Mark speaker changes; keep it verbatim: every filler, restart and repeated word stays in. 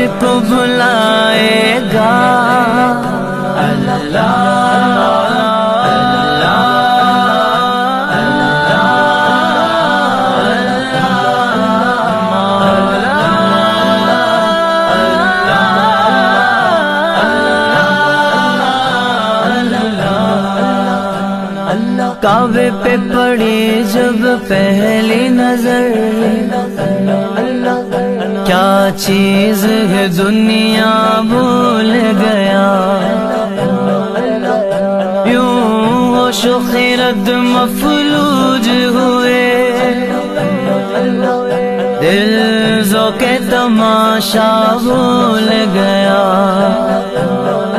Speaker 1: کو بلائے گا اللہ کعبے پہ پڑی جب پہلی نظر کیا چیز ہے دنیا بھول گیا یوں ہوش و خرد مفلوج ہوئے دل ذوق تماشا بھول گیا